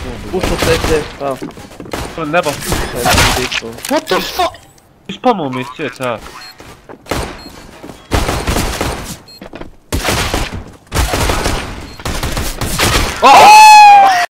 Ušao CT, kao. Neba. What the fuck? Ispamao mi iz CT-a. Oh!